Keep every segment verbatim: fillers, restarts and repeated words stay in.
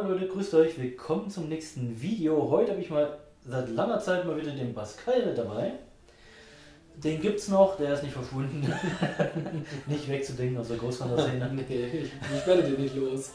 Moin Leute, grüßt euch, willkommen zum nächsten Video. Heute habe ich mal seit langer Zeit mal wieder den Pascal dabei. Den gibt's noch, der ist nicht verschwunden. Nicht wegzudenken aus der Großvater-Szene. Nee, ich, ich werde den nicht los.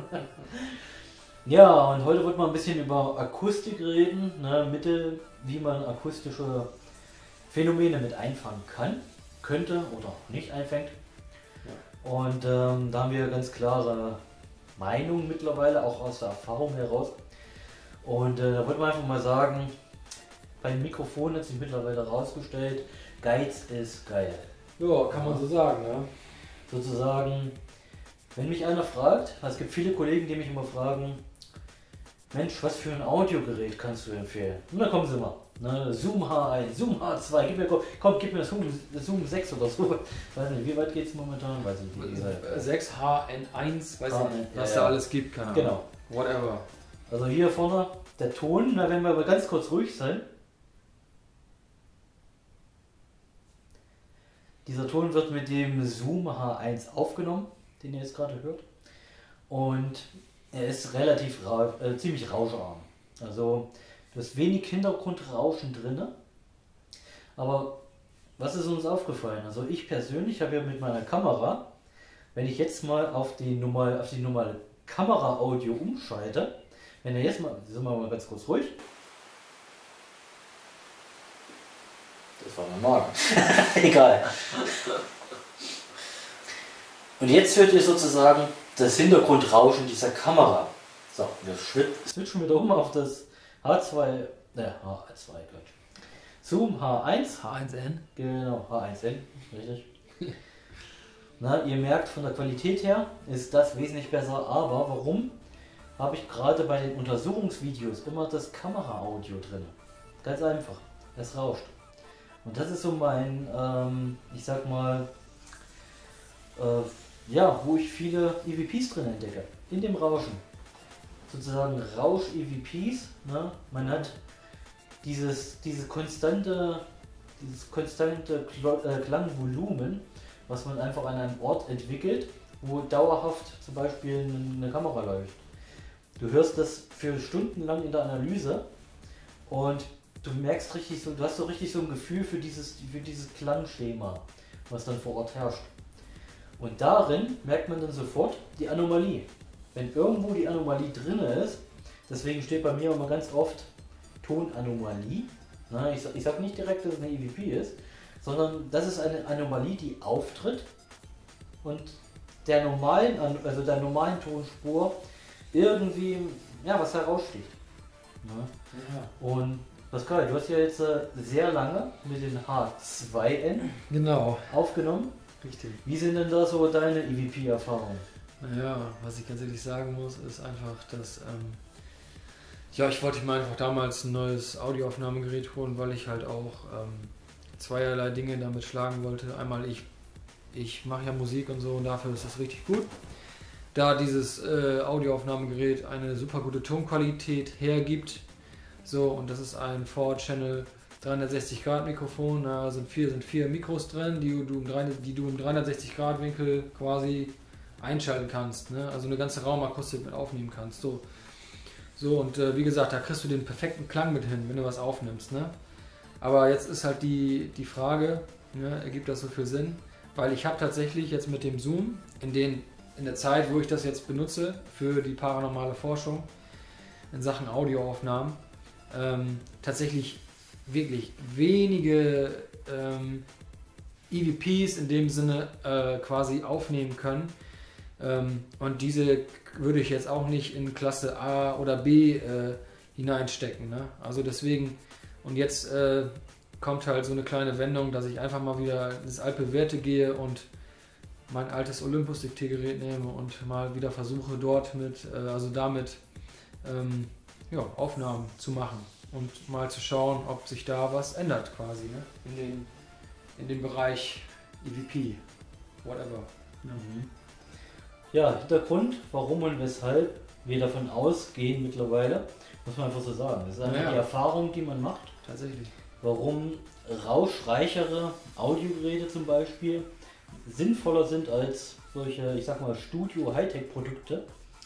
Ja, und heute wird mal ein bisschen über Akustik reden, ne, Mittel, wie man akustische Phänomene mit einfangen kann, könnte oder auch nicht einfängt. Ja. Und ähm, da haben wir ganz klare Meinung mittlerweile, auch aus der Erfahrung heraus. Und äh, da wollte man einfach mal sagen, beim Mikrofon hat sich mittlerweile herausgestellt, Geiz ist geil. Ja, kann man so sagen, ja. Sozusagen, wenn mich einer fragt, es gibt viele Kollegen, die mich immer fragen, Mensch, was für ein Audiogerät kannst du empfehlen? Und dann kommen sie mal. Ne? Zoom H eins, Zoom H zwei, gib mir, komm, gib mir das Zoom sechs oder so. Weiß nicht, wie weit geht es momentan? Weiß ich nicht. sechs H N eins, weiß H N, ich nicht, was ja, da ja. alles gibt, keine Ahnung. Genau. Whatever. Also hier vorne der Ton, da werden wir aber ganz kurz ruhig sein. Dieser Ton wird mit dem Zoom H eins aufgenommen, den ihr jetzt gerade hört. Und er ist relativ ra äh, ziemlich rauscharm. Also du hast wenig Hintergrundrauschen drin. Aber was ist uns aufgefallen? Also ich persönlich habe ja mit meiner Kamera, wenn ich jetzt mal auf die, normal, auf die normale Kamera-Audio umschalte, wenn ihr jetzt mal, sind wir mal ganz kurz ruhig. Das war normal. Egal. Und jetzt hört ihr sozusagen das Hintergrundrauschen dieser Kamera. So, wir switchen wieder um auf das H zwei, ne, H zwei, Quatsch. Zoom H eins. H eins N. Genau, H eins N, richtig. Na, ihr merkt, von der Qualität her ist das wesentlich besser, aber warum habe ich gerade bei den Untersuchungsvideos immer das Kamera-Audio drin? Ganz einfach, es rauscht. Und das ist so mein, ähm, ich sag mal, äh, ja, wo ich viele E V Ps drin entdecke, in dem Rauschen. Sozusagen Rausch-E V Ps, ne? Man hat dieses, dieses konstante, dieses konstante Klangvolumen, was man einfach an einem Ort entwickelt, wo dauerhaft zum Beispiel eine Kamera läuft. Du hörst das für stundenlang in der Analyse und du merkst richtig so, du hast so richtig so ein Gefühl für dieses, für dieses Klangschema, was dann vor Ort herrscht. Und darin merkt man dann sofort die Anomalie. Wenn irgendwo die Anomalie drin ist, deswegen steht bei mir immer ganz oft Tonanomalie. Na, ich, ich sage nicht direkt, dass es eine E V P ist, sondern das ist eine Anomalie, die auftritt und der normalen, also der normalen Tonspur irgendwie, ja, was heraussticht. Ja. Und Pascal, du hast ja jetzt äh, sehr lange mit den H zwei N genau aufgenommen. Richtig. Wie sind denn da so deine E V P-Erfahrungen? Naja, was ich ganz ehrlich sagen muss, ist einfach, dass ähm, ja, ich wollte mir einfach damals ein neues Audioaufnahmegerät holen, weil ich halt auch ähm, zweierlei Dinge damit schlagen wollte. Einmal ich, ich mache ja Musik und so und dafür ist das richtig gut. Da dieses äh, Audioaufnahmegerät eine super gute Tonqualität hergibt. So, und das ist ein vier Channel dreihundertsechzig Grad Mikrofon, da sind vier, sind vier Mikros drin, die du, die du im dreihundertsechzig Grad Winkel quasi einschalten kannst, ne? Also eine ganze Raumakustik mit aufnehmen kannst. So, so und äh, wie gesagt, da kriegst du den perfekten Klang mit hin, wenn du was aufnimmst. Ne? Aber jetzt ist halt die, die Frage, ne, ergibt das so viel Sinn? Weil ich habe tatsächlich jetzt mit dem Zoom, in, den, in der Zeit, wo ich das jetzt benutze für die paranormale Forschung in Sachen Audioaufnahmen, ähm, tatsächlich wirklich wenige ähm, E V Ps in dem Sinne äh, quasi aufnehmen können. Ähm, und diese würde ich jetzt auch nicht in Klasse A oder B äh, hineinstecken. Ne? Also deswegen, und jetzt äh, kommt halt so eine kleine Wendung, dass ich einfach mal wieder ins altbewährte gehe und mein altes Olympus-Diktiergerät nehme und mal wieder versuche dort mit, äh, also damit ähm, ja, Aufnahmen zu machen. Und mal zu schauen, ob sich da was ändert quasi, ne? in, den, in dem Bereich E V P, whatever. Ja. Mhm. Ja, Hintergrund, warum und weshalb wir davon ausgehen mittlerweile, muss man einfach so sagen. Das ist einfach ja. die Erfahrung, die man macht. Tatsächlich. Warum rauschreichere Audiogeräte zum Beispiel sinnvoller sind als solche, ich sag mal, Studio-Hightech-Produkte.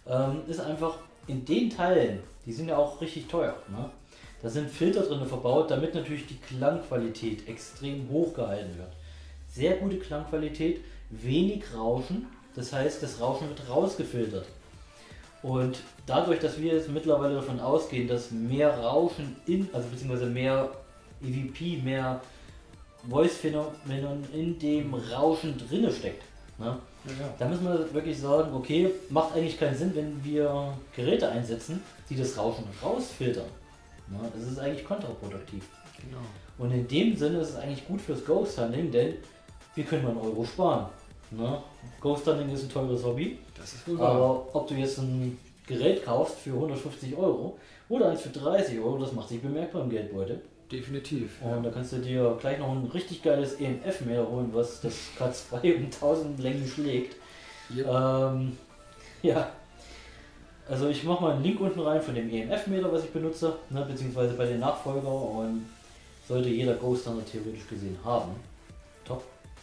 ähm, ist einfach in den Teilen, die sind ja auch richtig teuer, ne? Da sind Filter drin verbaut, damit natürlich die Klangqualität extrem hoch gehalten wird. Sehr gute Klangqualität, wenig Rauschen, das heißt, das Rauschen wird rausgefiltert. Und dadurch, dass wir jetzt mittlerweile davon ausgehen, dass mehr Rauschen in, also beziehungsweise mehr E V P, mehr Voice-Phänomen in dem Rauschen drinne steckt, ne? Ja, ja. Da müssen wir wirklich sagen, okay, macht eigentlich keinen Sinn, wenn wir Geräte einsetzen, die das Rauschen rausfiltern. Ne? Das ist eigentlich kontraproduktiv. Genau. Und in dem Sinne ist es eigentlich gut fürs Ghost Hunting, denn wir können mal einen Euro sparen. Ne? Ghost Hunting ist ein teures Hobby, Das ist wohl wahr. aber ob du jetzt ein Gerät kaufst für hundertfünfzig Euro oder eins für dreißig Euro, das macht sich bemerkbar im Geldbeutel. Definitiv. Und da kannst du dir gleich noch ein richtig geiles E M F-Meter holen, was das K zwei um tausend Längen schlägt. Yep. Ähm, ja, also ich mache mal einen Link unten rein von dem E M F-Meter, was ich benutze, ne, beziehungsweise bei den Nachfolger, und sollte jeder Ghost Hunter theoretisch gesehen haben. Top.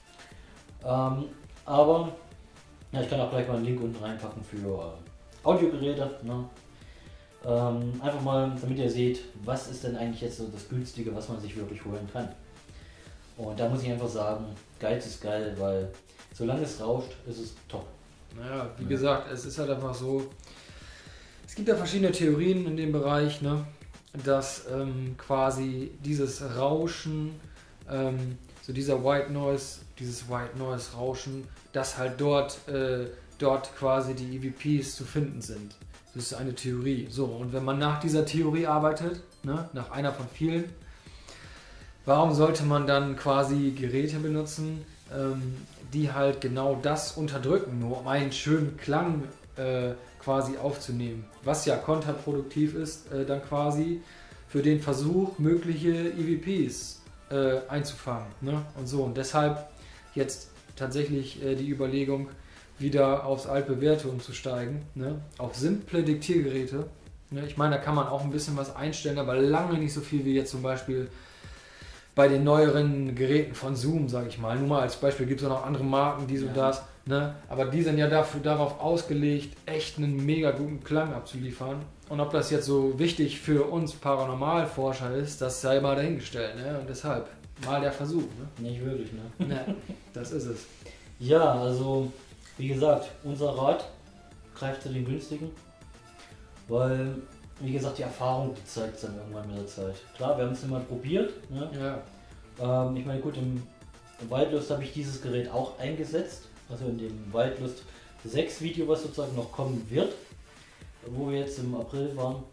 Ähm, aber ja, ich kann auch gleich mal einen Link unten reinpacken für äh, Audiogeräte. Ne? Ähm, einfach mal, damit ihr seht, was ist denn eigentlich jetzt so das Günstige, was man sich wirklich holen kann. Und da muss ich einfach sagen, Geiz ist geil, weil solange es rauscht, ist es top. Naja, wie Ja. gesagt, es ist halt einfach so, es gibt ja verschiedene Theorien in dem Bereich, ne, dass ähm, quasi dieses Rauschen, ähm, so dieser White Noise, dieses White Noise Rauschen, dass halt dort, äh, dort quasi die E V Ps zu finden sind. Das ist eine Theorie. So, und wenn man nach dieser Theorie arbeitet, ne, nach einer von vielen, warum sollte man dann quasi Geräte benutzen, ähm, die halt genau das unterdrücken, nur um einen schönen Klang äh, quasi aufzunehmen, was ja kontraproduktiv ist, äh, dann quasi für den Versuch, mögliche E V Ps äh, einzufangen. Ne? Und so, und deshalb jetzt tatsächlich äh, die Überlegung, wieder aufs altbewährte umzusteigen, ne? Auf simple Diktiergeräte. Ne? Ich meine, da kann man auch ein bisschen was einstellen, aber lange nicht so viel wie jetzt zum Beispiel bei den neueren Geräten von Zoom, sage ich mal. Nur mal als Beispiel, gibt es auch noch andere Marken, dies Ja. und das. Ne? Aber die sind ja dafür, darauf ausgelegt, echt einen mega guten Klang abzuliefern. Und ob das jetzt so wichtig für uns Paranormalforscher ist, das sei mal dahingestellt. Ne? Und deshalb mal der Versuch. Ne? Nicht wirklich, ne? Ne, das ist es. Ja, also wie gesagt, unser Rat greift zu den günstigen, weil, wie gesagt, die Erfahrung die zeigt es dann irgendwann mit der Zeit. Klar, wir haben es immer probiert. Ne? Ja. Ähm, ich meine, gut, im, im Wildlust habe ich dieses Gerät auch eingesetzt, also in dem Wildlust sechs Video, was sozusagen noch kommen wird, wo wir jetzt im April waren.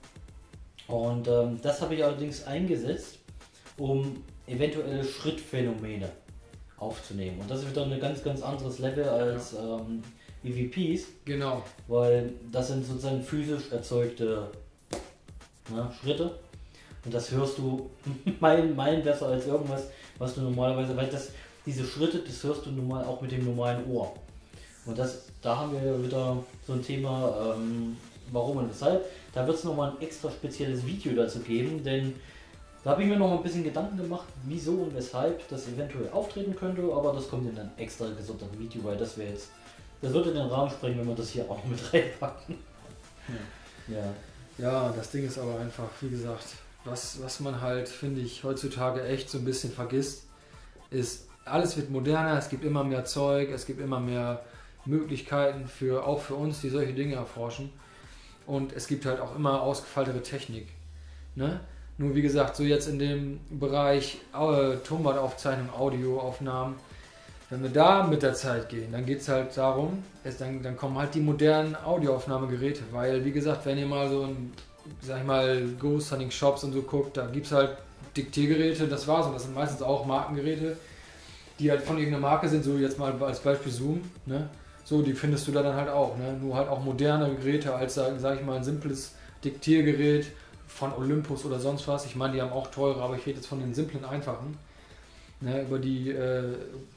Und ähm, das habe ich allerdings eingesetzt, um eventuelle Schrittphänomene aufzunehmen. Und das ist wieder ein ganz, ganz anderes Level als ja. ähm, E V Ps. Genau. Weil das sind sozusagen physisch erzeugte, ne, Schritte. Und das hörst du meilen, meilen besser als irgendwas, was du normalerweise, weil das, diese Schritte, das hörst du normal auch mit dem normalen Ohr. Und das, da haben wir wieder so ein Thema, ähm, warum und weshalb. Da wird es nochmal ein extra spezielles Video dazu geben, denn da habe ich mir noch ein bisschen Gedanken gemacht, wieso und weshalb das eventuell auftreten könnte, aber das kommt in einem extra gesonderten Video, weil das wäre jetzt, das würde den Rahmen sprengen, wenn wir das hier auch noch mit reinpacken. Ja. Ja. Ja, das Ding ist aber einfach, wie gesagt, was, was man halt, finde ich, heutzutage echt so ein bisschen vergisst, ist, alles wird moderner, es gibt immer mehr Zeug, es gibt immer mehr Möglichkeiten für, auch für uns, die solche Dinge erforschen. Und es gibt halt auch immer ausgefeiltere Technik. Ne? Nur wie gesagt, so jetzt in dem Bereich äh, Tonbandaufzeichnung, Audioaufnahmen, wenn wir da mit der Zeit gehen, dann geht es halt darum, es, dann, dann kommen halt die modernen Audioaufnahmegeräte, weil wie gesagt, wenn ihr mal so ein, sag ich mal, Ghost Hunting Shops und so guckt, da gibt es halt Diktiergeräte, das war's, und das sind meistens auch Markengeräte, die halt von irgendeiner Marke sind, so jetzt mal als Beispiel Zoom, ne? So, die findest du da dann halt auch, ne? Nur halt auch moderne Geräte als, sag ich mal, ein simples Diktiergerät von Olympus oder sonst was. Ich meine, die haben auch teure, aber ich rede jetzt von den simplen, einfachen. Ne, über die... Äh,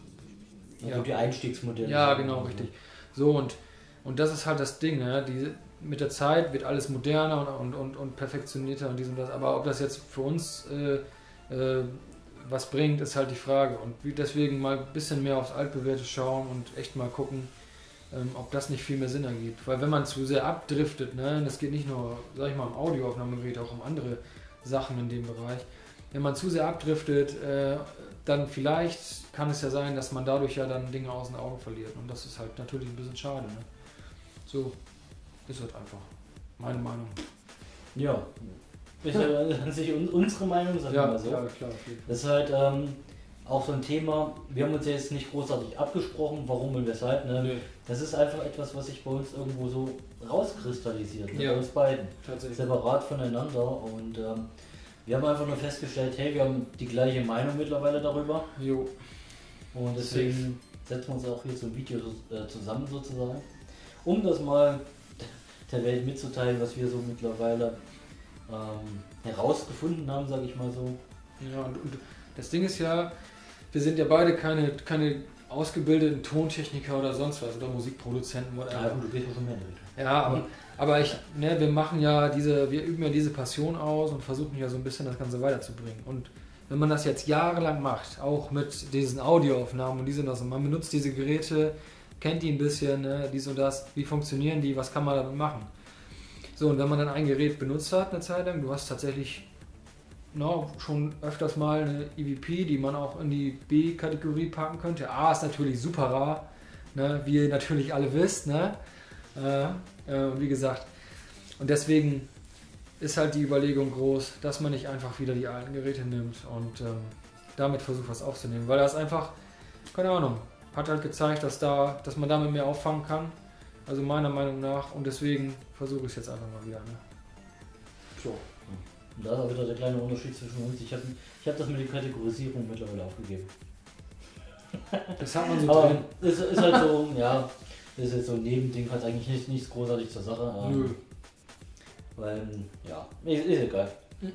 Also ja, die Einstiegsmodelle. ja, genau, richtig. So, und, und das ist halt das Ding, ne? Die, mit der Zeit wird alles moderner und, und, und, und perfektionierter und dies und das. Aber ob das jetzt für uns äh, äh, was bringt, ist halt die Frage. Und wie deswegen mal ein bisschen mehr aufs Altbewährte schauen und echt mal gucken, ähm, ob das nicht viel mehr Sinn ergibt. Weil wenn man zu sehr abdriftet, ne, das geht nicht nur, sag ich mal, im Audioaufnahmegerät, auch um andere Sachen in dem Bereich. Wenn man zu sehr abdriftet, äh, dann vielleicht kann es ja sein, dass man dadurch ja dann Dinge aus den Augen verliert. Und das ist halt natürlich ein bisschen schade. Ne? So ist halt einfach meine Meinung. Ja, ist ja an sich unsere Meinung, sagen wir Ja, mal so. ja, klar. Das ist halt ähm, auch so ein Thema, wir haben uns ja jetzt nicht großartig abgesprochen, warum und weshalb. Ne? Nee. Das ist einfach etwas, was sich bei uns irgendwo so rauskristallisiert, ne? Ja. Bei uns beiden. Tatsächlich. Separat voneinander. Und ähm, wir haben einfach nur festgestellt, hey, wir haben die gleiche Meinung mittlerweile darüber. Jo. Und deswegen setzen wir uns auch hier zum Video äh, zusammen sozusagen, um das mal der Welt mitzuteilen, was wir so mittlerweile ähm, herausgefunden haben, sage ich mal so. Ja, und, und das Ding ist ja, wir sind ja beide keine, keine ausgebildeten Tontechniker oder sonst was oder Musikproduzenten. Whatever. Ja, gut, du gehst ja schon mehr damit. Ja, aber, aber ich, ne, wir machen ja diese, wir üben ja diese Passion aus und versuchen ja so ein bisschen das Ganze weiterzubringen. Und wenn man das jetzt jahrelang macht, auch mit diesen Audioaufnahmen und dies und das, und man benutzt diese Geräte, kennt die ein bisschen, ne, dies und das, wie funktionieren die, was kann man damit machen. So, und wenn man dann ein Gerät benutzt hat eine Zeit lang, du hast tatsächlich no, schon öfters mal eine E V P, die man auch in die B-Kategorie packen könnte. A ist natürlich super rar, ne, wie ihr natürlich alle wisst, ne? Äh, äh, wie gesagt, und deswegen ist halt die Überlegung groß, dass man nicht einfach wieder die alten Geräte nimmt und ähm, damit versucht, was aufzunehmen, weil das einfach, keine Ahnung, hat halt gezeigt, dass, da, dass man damit mehr auffangen kann, also meiner Meinung nach, und deswegen versuche ich es jetzt einfach mal wieder. Ne? So. Und da ist auch wieder der kleine Unterschied zwischen uns. Ich habe ich hab das mit der Kategorisierung mittlerweile aufgegeben. Das hat man so Aber drin. Ist, ist halt so, ja, ist jetzt so ein Nebending, hat eigentlich nicht, nichts großartig zur Sache. Ähm, Nö. Weil, ja, ist, ist egal.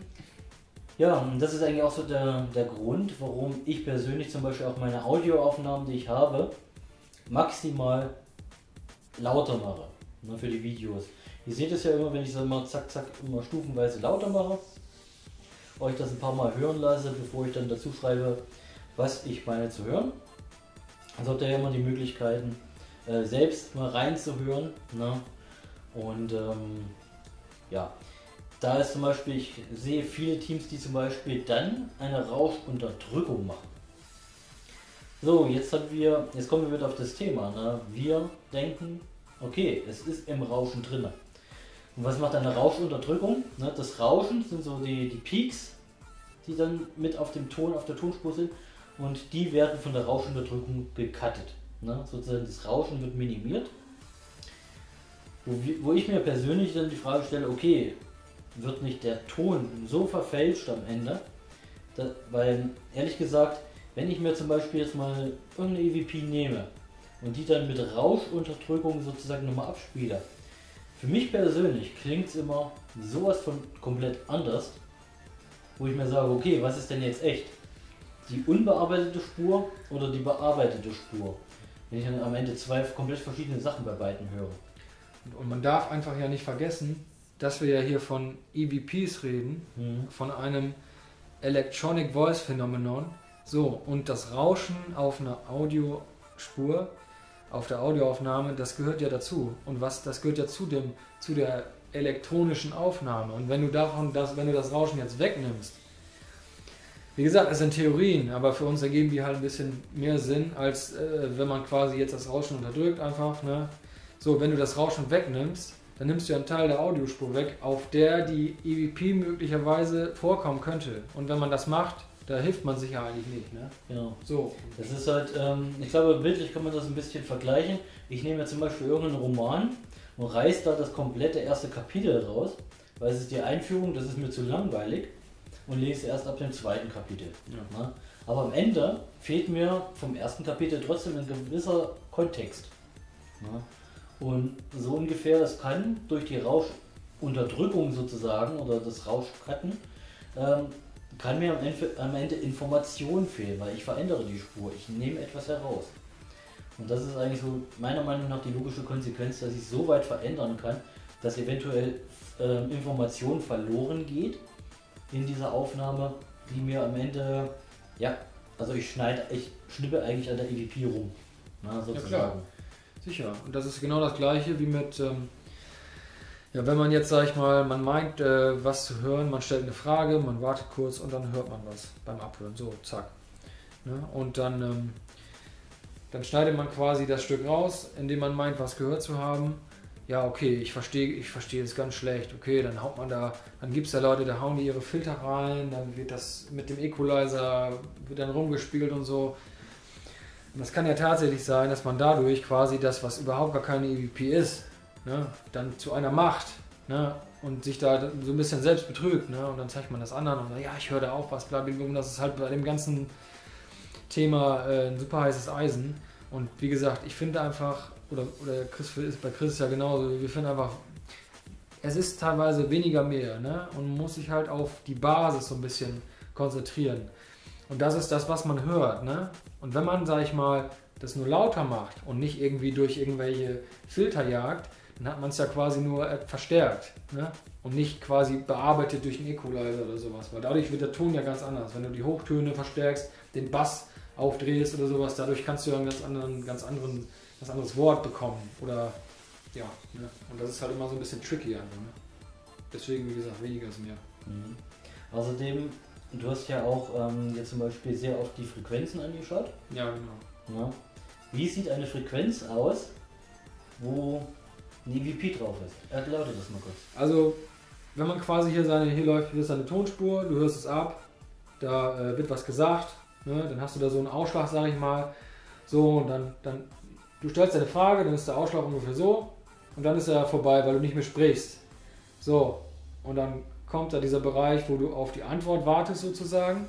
Ja, und das ist eigentlich auch so der, der Grund, warum ich persönlich zum Beispiel auch meine Audioaufnahmen, die ich habe, maximal lauter mache, ne, für die Videos. Ihr seht es ja immer, wenn ich so immer zack, zack, immer stufenweise lauter mache, euch das ein paar Mal hören lasse, bevor ich dann dazu schreibe, was ich meine zu hören. Also habt ihr ja immer die Möglichkeiten, äh, selbst mal reinzuhören. Ne? Und ähm, ja, da ist zum Beispiel, ich sehe viele Teams, die zum Beispiel dann eine Rauschunterdrückung machen. So, jetzt haben wir, jetzt kommen wir wieder auf das Thema. Ne? Wir denken, okay, es ist im Rauschen drin. Und was macht eine Rauschunterdrückung? Ne? Das Rauschen sind so die, die Peaks, die dann mit auf dem Ton, auf der Tonspur sind, und die werden von der Rauschunterdrückung gecuttet. Ne? Sozusagen das Rauschen wird minimiert. Wo, wo ich mir persönlich dann die Frage stelle, okay, wird nicht der Ton so verfälscht am Ende? Da, weil ehrlich gesagt, wenn ich mir zum Beispiel jetzt mal irgendeine E V P nehme und die dann mit Rauschunterdrückung sozusagen nochmal abspiele, für mich persönlich klingt es immer sowas von komplett anders, wo ich mir sage, okay, was ist denn jetzt echt? Die unbearbeitete Spur oder die bearbeitete Spur? Wenn ich dann am Ende zwei komplett verschiedene Sachen bei beiden höre. Und man darf einfach ja nicht vergessen, dass wir ja hier von E V Ps reden, Mhm. von einem Electronic Voice Phenomenon. So, und das Rauschen auf einer Audiospur, auf der Audioaufnahme, das gehört ja dazu. Und was, das gehört ja zu dem, zu der elektronischen Aufnahme. Und wenn du davon, das, wenn du das Rauschen jetzt wegnimmst, wie gesagt, es sind Theorien, aber für uns ergeben die halt ein bisschen mehr Sinn, als äh, wenn man quasi jetzt das Rauschen unterdrückt einfach. Ne? So, wenn du das Rauschen wegnimmst, dann nimmst du einen Teil der Audiospur weg, auf der die E V P möglicherweise vorkommen könnte. Und wenn man das macht, da hilft man sich ja eigentlich nicht. Ne? Genau. So. Das ist halt, ähm, ich glaube, bildlich kann man das ein bisschen vergleichen. Ich nehme jetzt zum Beispiel irgendeinen Roman und reiße da das komplette erste Kapitel raus, weil es ist die Einführung, das ist mir zu langweilig, und lese erst ab dem zweiten Kapitel. Ja. Ne? Aber am Ende fehlt mir vom ersten Kapitel trotzdem ein gewisser Kontext. Ne? Und so ungefähr, das kann durch die Rauschunterdrückung sozusagen oder das Rauschcutten, ähm, kann mir am Ende, am Ende Information fehlen, weil ich verändere die Spur, ich nehme etwas heraus. Und das ist eigentlich so meiner Meinung nach die logische Konsequenz, dass ich so weit verändern kann, dass eventuell äh, Information verloren geht in dieser Aufnahme, die mir am Ende, ja, also ich schneide, ich schnippe eigentlich an der E V P rum, na, sozusagen. Ja, sicher. Und das ist genau das Gleiche wie mit, ähm, ja, wenn man jetzt, sag ich mal, man meint, äh, was zu hören, man stellt eine Frage, man wartet kurz und dann hört man was beim Abhören. So, zack. Ne? Und dann, ähm, dann schneidet man quasi das Stück raus, indem man meint, was gehört zu haben. Ja, okay, ich verstehe ich verstehe es ganz schlecht. Okay, dann haut man da, dann gibt es da Leute, da hauen die ihre Filter rein, dann wird das mit dem Equalizer, wird dann rumgespielt und so. Und das kann ja tatsächlich sein, dass man dadurch quasi das, was überhaupt gar keine E V P ist, ne, dann zu einer macht, ne, und sich da so ein bisschen selbst betrügt. Ne, und dann zeigt man das anderen und sagt, ja, ich höre da auch was, blablabla. Das ist halt bei dem ganzen Thema äh, ein super heißes Eisen. Und wie gesagt, ich finde einfach, oder, oder Chris ist bei Chris ja genauso, wir finden einfach, es ist teilweise weniger mehr, ne, und man muss sich halt auf die Basis so ein bisschen konzentrieren. Und das ist das, was man hört, ne? Und wenn man, sag ich mal, das nur lauter macht und nicht irgendwie durch irgendwelche Filter jagt, dann hat man es ja quasi nur verstärkt, ne? Und nicht quasi bearbeitet durch einen Equalizer oder sowas, weil dadurch wird der Ton ja ganz anders. Wenn du die Hochtöne verstärkst, den Bass aufdrehst oder sowas, dadurch kannst du ja ein ganz, anderen, ganz, anderen, ganz anderes Wort bekommen. Oder ja, ne? Und das ist halt immer so ein bisschen tricky einfach, ne? Deswegen, wie gesagt, weniger ist mehr. Mhm. Außerdem, du hast ja auch ähm, jetzt zum Beispiel sehr oft die Frequenzen angeschaut. Ja, genau. Ja. Wie sieht eine Frequenz aus, wo ein E V P drauf ist? Erkläre das mal kurz. Also, wenn man quasi hier seine, hier läuft, hier ist eine Tonspur, du hörst es ab, da äh, wird was gesagt, ne? Dann hast du da so einen Ausschlag, sag ich mal, so, und dann, dann, du stellst deine Frage, dann ist der Ausschlag ungefähr so, und dann ist er vorbei, weil du nicht mehr sprichst. So, und dann kommt da dieser Bereich, wo du auf die Antwort wartest sozusagen.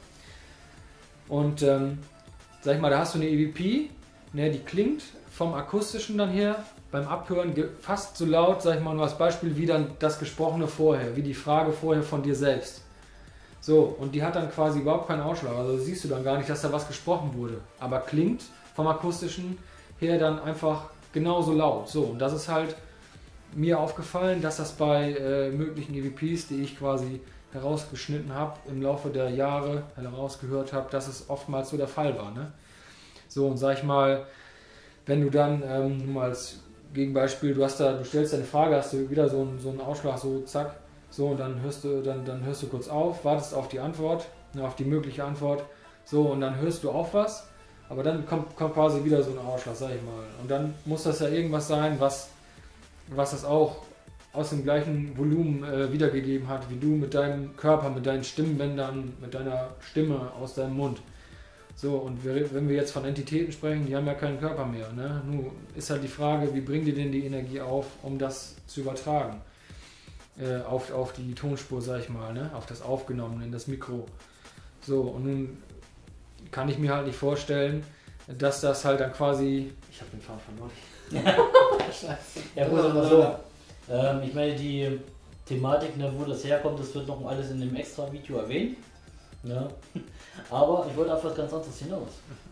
Und ähm, sag ich mal, da hast du eine E V P, ne, die klingt vom akustischen dann her beim Abhören fast so laut, sag ich mal, nur als Beispiel, wie dann das Gesprochene vorher, wie die Frage vorher von dir selbst. So, und die hat dann quasi überhaupt keinen Ausschlag, also siehst du dann gar nicht, dass da was gesprochen wurde, aber klingt vom akustischen her dann einfach genauso laut. So, und das ist halt mir aufgefallen, dass das bei äh, möglichen E V Ps, die ich quasi herausgeschnitten habe, im Laufe der Jahre herausgehört habe, dass es oftmals so der Fall war. Ne? So, und sag ich mal, wenn du dann, ähm, mal als Gegenbeispiel, du hast da, du stellst deine Frage, hast du wieder so einen, so einen Ausschlag, so zack, so, und dann hörst du, dann, dann hörst du kurz auf, wartest auf die Antwort, ne, auf die mögliche Antwort, so, und dann hörst du auch was, aber dann kommt, kommt quasi wieder so ein Ausschlag, sag ich mal. Und dann muss das ja irgendwas sein, was was das auch aus dem gleichen Volumen äh, wiedergegeben hat, wie du mit deinem Körper, mit deinen Stimmbändern, mit deiner Stimme aus deinem Mund. So, und wir, wenn wir jetzt von Entitäten sprechen, die haben ja keinen Körper mehr. Ne? Nun ist halt die Frage, wie bringen die denn die Energie auf, um das zu übertragen? Äh, auf, auf die Tonspur, sag ich mal, ne? Auf das Aufgenommene, in das Mikro. So, und nun kann ich mir halt nicht vorstellen, dass das halt dann quasi... Ich habe den Faden verloren. Scheiße. Ja gut, aber so. Ähm, ich meine, die Thematik, ne, wo das herkommt, das wird noch alles in dem extra Video erwähnt. Ne? Aber ich wollte auf was ganz anderes hinaus.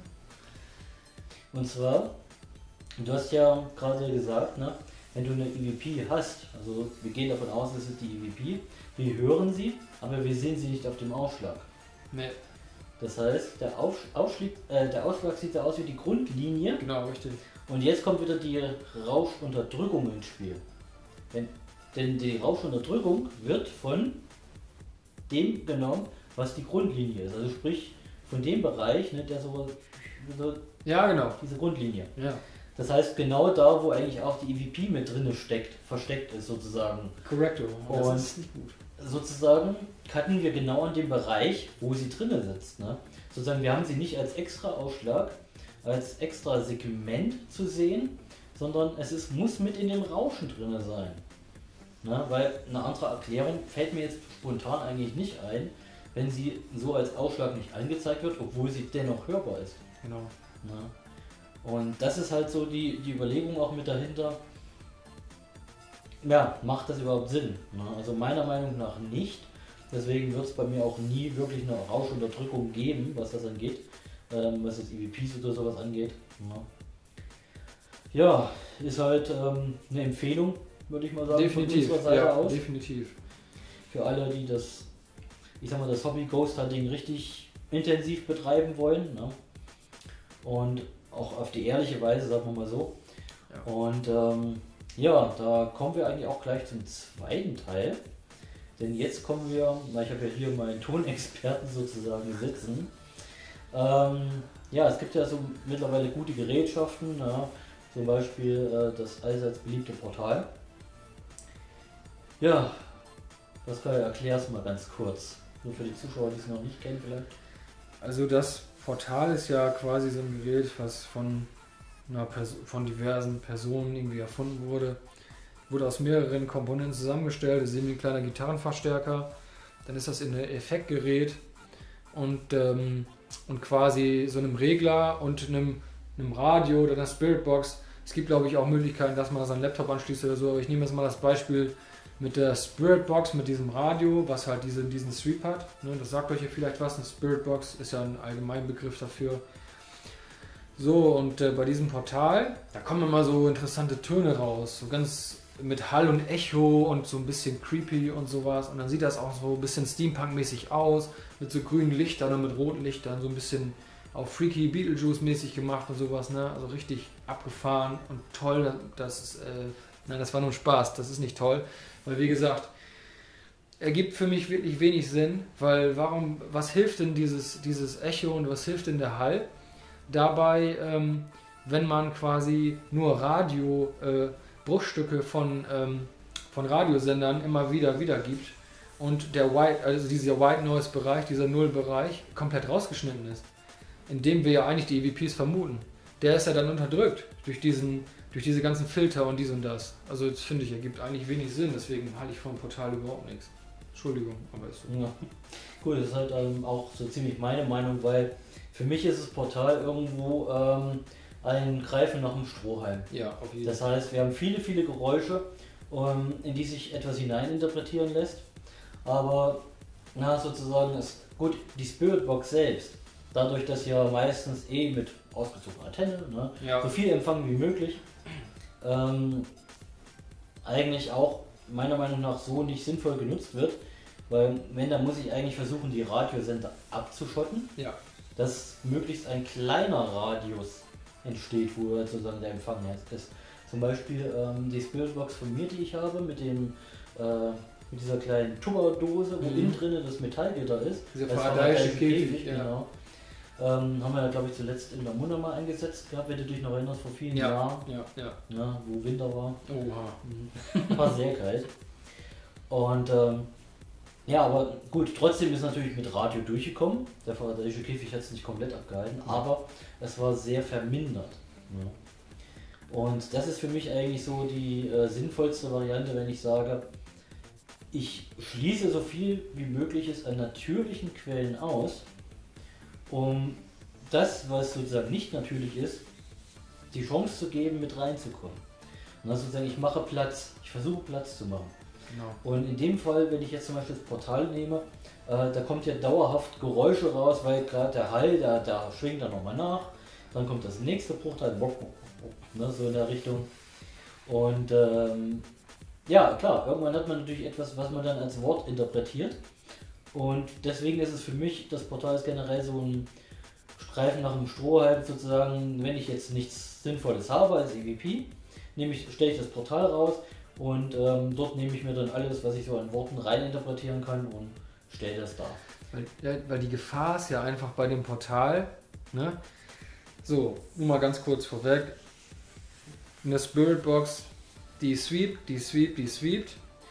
Und zwar, du hast ja gerade gesagt, ne, wenn du eine E V P hast, also wir gehen davon aus, das ist die E V P, wir hören sie, aber wir sehen sie nicht auf dem Ausschlag. Nee. Das heißt, der, Auf, Ausschlag, äh, der Ausschlag sieht so aus wie die Grundlinie. Genau, richtig. Und jetzt kommt wieder die Rauschunterdrückung ins Spiel. Wenn, denn die Rauschunterdrückung wird von dem genommen, was die Grundlinie ist. Also sprich von dem Bereich, ne, der so, so ja, genau. Diese Grundlinie. Ja. Das heißt genau da, wo eigentlich auch die E V P mit drin steckt, versteckt ist sozusagen. Korrekt. Und das ist nicht gut. Sozusagen cutten wir genau an dem Bereich, wo sie drin sitzt. Ne? Sozusagen, wir haben sie nicht als extra Ausschlag, als extra Segment zu sehen, sondern es ist, muss mit in dem Rauschen drin sein. Na, weil eine andere Erklärung fällt mir jetzt spontan eigentlich nicht ein, wenn sie so als Ausschlag nicht angezeigt wird, obwohl sie dennoch hörbar ist. Genau. Na? Und das ist halt so die, die Überlegung auch mit dahinter, ja, macht das überhaupt Sinn? Na? Also meiner Meinung nach nicht, deswegen wird es bei mir auch nie wirklich eine Rauschunterdrückung geben, was das angeht. Was das E V Ps oder sowas angeht. Ja, ja, ist halt ähm, eine Empfehlung, würde ich mal sagen, definitiv, von unserer Seite ja, aus. Definitiv. Für alle, die das, ich sag mal, das Hobby Ghost Hunting richtig intensiv betreiben wollen. Ne? Und auch auf die ehrliche Weise, sagen wir mal so. Ja. Und ähm, ja, da kommen wir eigentlich auch gleich zum zweiten Teil. Denn jetzt kommen wir, na, ich habe ja hier meinen Tonexperten sozusagen sitzen. Ähm, ja, es gibt ja so mittlerweile gute Gerätschaften, ja, zum Beispiel äh, das allseits beliebte Portal. Ja, Pascal, erklär's mal ganz kurz. Nur für die Zuschauer, die es noch nicht kennen vielleicht. Also das Portal ist ja quasi so ein Gerät, was von, einer Pers- von diversen Personen irgendwie erfunden wurde. Wurde aus mehreren Komponenten zusammengestellt. Das ist eben ein kleiner Gitarrenverstärker. Dann ist das in ein Effektgerät und, ähm, und quasi so einem Regler und einem, einem Radio oder einer Spiritbox. Es gibt, glaube ich, auch Möglichkeiten, dass man das an einen Laptop anschließt oder so. Aber ich nehme jetzt mal das Beispiel mit der Spiritbox, mit diesem Radio, was halt diese, diesen Sweep hat. Ne, das sagt euch ja vielleicht was. Eine Spiritbox ist ja ein Allgemeinbegriff dafür. So, und äh, bei diesem Portal, da kommen immer so interessante Töne raus. So ganz mit Hall und Echo und so ein bisschen creepy und sowas. Und dann sieht das auch so ein bisschen Steampunk-mäßig aus. Mit so grünen Lichtern und mit roten Lichtern. So ein bisschen auch freaky Beetlejuice-mäßig gemacht und sowas. Ne? Also richtig abgefahren und toll. Das ist, äh, nein, das war nur Spaß. Das ist nicht toll. Weil wie gesagt, ergibt für mich wirklich wenig Sinn, weil warum, was hilft denn dieses, dieses Echo und was hilft denn der Hall dabei, ähm, wenn man quasi nur Radio, äh, Bruchstücke von, ähm, von Radiosendern immer wieder wiedergibt und der White, also dieser White Noise Bereich, dieser Nullbereich komplett rausgeschnitten ist, indem wir ja eigentlich die E V Ps vermuten. Der ist ja dann unterdrückt durch diesen durch diese ganzen Filter und dies und das. Also das finde ich, ergibt eigentlich wenig Sinn, deswegen halte ich vom Portal überhaupt nichts. Entschuldigung, aber ist so. Ja. Gut, das ist halt ähm, auch so ziemlich meine Meinung, weil für mich ist das Portal irgendwo ähm, ein Greifen nach dem Strohhalm. Ja, auf jeden Fall. Das heißt, wir haben viele, viele Geräusche, ähm, in die sich etwas hineininterpretieren lässt. Aber na, sozusagen ist gut, die Spiritbox selbst, dadurch, dass ja meistens eh mit ausgezogener Antenne, ne, Ja. so viel empfangen wie möglich, ähm, eigentlich auch meiner Meinung nach so nicht sinnvoll genutzt wird, weil wenn, dann muss ich eigentlich versuchen, die Radiosender abzuschotten, Ja. dass möglichst ein kleiner Radius entsteht, wo sozusagen der Empfang ist. Zum Beispiel ähm, die Spiritbox von mir, die ich habe, mit dem äh, mit dieser kleinen Tupperdose, wo Mhm. innen drin das Metallgitter ist. Dieser Das Faradayische Faradayische Käfig, ja. genau. Ähm, haben wir ja, glaube ich, zuletzt in der Munde mal eingesetzt gehabt, wenn du dich noch erinnerst, vor vielen Ja, Jahren, ja, ja. ja, wo Winter war. Oha. War sehr kalt. Und ähm, ja, aber gut, trotzdem ist natürlich mit Radio durchgekommen. Der Faradayische Käfig hat es nicht komplett abgehalten, aber es war sehr vermindert. Ja. Und das ist für mich eigentlich so die äh, sinnvollste Variante, wenn ich sage, ich schließe so viel wie möglich ist an natürlichen Quellen aus, um das, was sozusagen nicht natürlich ist, die Chance zu geben, mit reinzukommen. Und also sozusagen, ich mache Platz, ich versuche Platz zu machen. Genau. Und in dem Fall, wenn ich jetzt zum Beispiel das Portal nehme, äh, da kommt ja dauerhaft Geräusche raus, weil gerade der Hall, der, der schwingt dann nochmal nach, dann kommt das nächste Bruchteil, bock, bock, bock, ne, so in der Richtung. Und ähm, ja, klar, irgendwann hat man natürlich etwas, was man dann als Wort interpretiert. Und deswegen ist es für mich, das Portal ist generell so ein Streifen nach dem Strohhalm sozusagen, wenn ich jetzt nichts Sinnvolles habe als E V P, nehme ich, stelle ich das Portal raus und ähm, dort nehme ich mir dann alles, was ich so an Worten reininterpretieren kann und stelle das dar. Weil, ja, weil die Gefahr ist ja einfach bei dem Portal, ne? So, nur mal ganz kurz vorweg. In der Spiritbox, die sweep, die sweep, die sweept.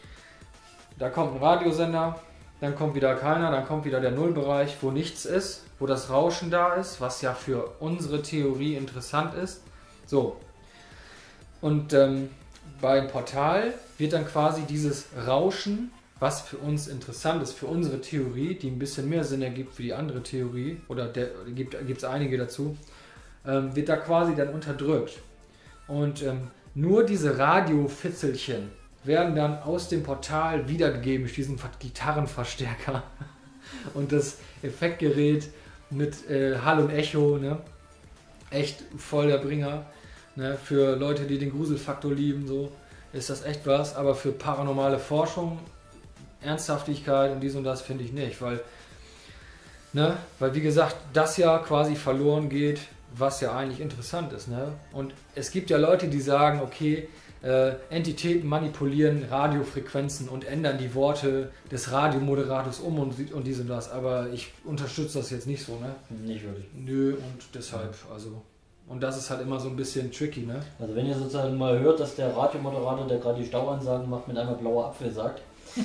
Da kommt ein Radiosender, dann kommt wieder keiner, dann kommt wieder der Nullbereich, wo nichts ist, wo das Rauschen da ist, was ja für unsere Theorie interessant ist. So. Und ähm, beim Portal wird dann quasi dieses Rauschen, was für uns interessant ist, für unsere Theorie, die ein bisschen mehr Sinn ergibt für die andere Theorie, oder der, gibt es einige dazu, ähm, wird da quasi dann unterdrückt. Und ähm, nur diese Radiofitzelchen werden dann aus dem Portal wiedergegeben durch diesen Gitarrenverstärker und das Effektgerät mit äh, Hall und Echo, ne? Echt voll der Bringer, ne? Für Leute, die den Gruselfaktor lieben, so ist das echt was, aber für paranormale Forschung, Ernsthaftigkeit und dies und das finde ich nicht, weil, ne? Weil wie gesagt, das ja quasi verloren geht, was ja eigentlich interessant ist. Ne? Und es gibt ja Leute, die sagen, okay, äh, Entitäten manipulieren Radiofrequenzen und ändern die Worte des Radiomoderators um und, und dies und das. Aber ich unterstütze das jetzt nicht so. Ne? Nicht wirklich. Nö, und deshalb, also... Und das ist halt immer so ein bisschen tricky, ne? Also wenn ihr sozusagen mal hört, dass der Radiomoderator, der gerade die Stauansagen macht, mit einmal blauer Apfel sagt.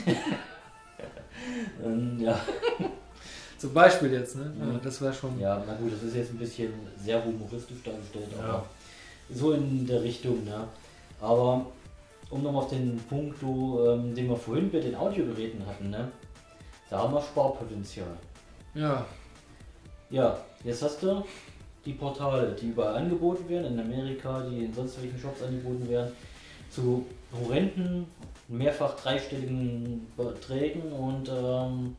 ähm, ja. Zum Beispiel jetzt, ne? Ja, Mhm. das wäre schon... Ja, na gut, das ist jetzt ein bisschen sehr humoristisch dargestellt, aber Ja. so in der Richtung, ne? Aber um nochmal auf den Punkt, du, ähm, den wir vorhin bei den Audiogeräten hatten, ne? Da haben wir Sparpotenzial. Ja. Ja, jetzt hast du die Portale, die überall angeboten werden, in Amerika, die in sonst welchen Shops angeboten werden, zu horrenden, mehrfach dreistelligen Beträgen und ähm,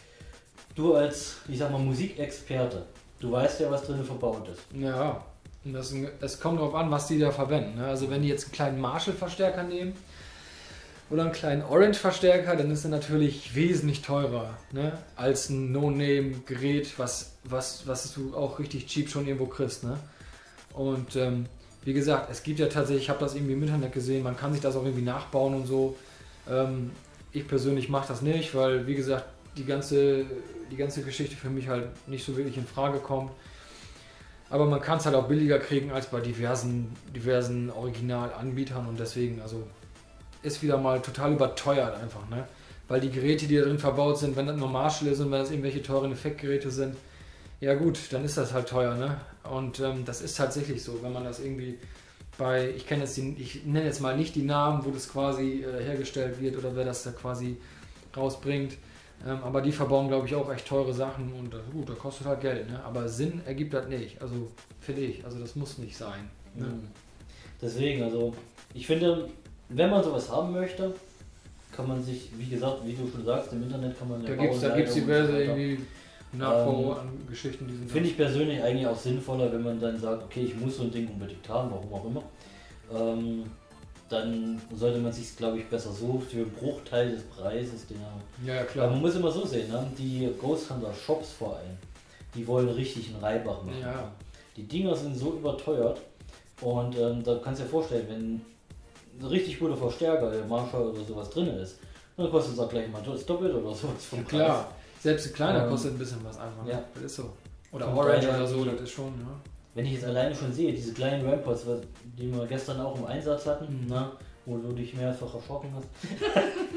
du als, ich sag mal, Musikexperte, du weißt ja, was drin verbaut ist. Ja. Und das, es kommt darauf an, was die da verwenden. Ne? Also wenn die jetzt einen kleinen Marshall-Verstärker nehmen oder einen kleinen Orange-Verstärker, dann ist er natürlich wesentlich teurer, ne? Als ein No-Name-Gerät, was, was, was du auch richtig cheap schon irgendwo kriegst. Ne? Und ähm, wie gesagt, es gibt ja tatsächlich, ich habe das irgendwie im Internet gesehen, man kann sich das auch irgendwie nachbauen und so. Ähm, ich persönlich mache das nicht, weil wie gesagt, die ganze, die ganze Geschichte für mich halt nicht so wirklich in Frage kommt. Aber man kann es halt auch billiger kriegen als bei diversen, diversen Originalanbietern und deswegen, also ist wieder mal total überteuert einfach, ne? Weil die Geräte, die da drin verbaut sind, wenn das nur Marshall ist und wenn das irgendwelche teuren Effektgeräte sind, ja gut, dann ist das halt teuer, ne? Und ähm, das ist tatsächlich so, wenn man das irgendwie bei, ich kenne jetzt die, ich nenne jetzt mal nicht die Namen, wo das quasi äh, hergestellt wird oder wer das da quasi rausbringt, ähm, aber die verbauen, glaube ich, auch echt teure Sachen und äh, gut, das kostet halt Geld, ne? Aber Sinn ergibt das nicht, also finde ich, also das muss nicht sein. Ne? Mhm. Deswegen, also ich finde, wenn man sowas haben möchte, kann man sich, wie gesagt, wie du schon sagst, im Internet kann man Da gibt es da gibt's diverse irgendwie Nachbau an Geschichten, die sind. Finde ich persönlich eigentlich auch sinnvoller, wenn man dann sagt, okay, ich muss so ein Ding unbedingt haben, warum auch immer. Ähm, dann sollte man sich, glaube ich, besser so für einen Bruchteil des Preises, den er. Ja, ja, Aber klar. man muss immer so sehen, ne? Die Großhandler-Shops vor allem, die wollen richtig einen Reibach machen. Ja. Die Dinger sind so überteuert und ähm, da kannst du dir vorstellen, wenn ein richtig guter Verstärker, der Marshall oder sowas drin ist, dann kostet es auch gleich mal das Doppelte oder sowas vom Preis. Klar, selbst ein kleiner Ähm, kostet ein bisschen was einfach. Ne? ja. Das ist so. Oder Von Orange daher oder so, die- das ist schon, ja. Wenn ich jetzt alleine schon sehe, diese kleinen Rampods, was- die wir gestern auch im Einsatz hatten, Mhm. ne, wo du dich mehrfach erschrocken hast.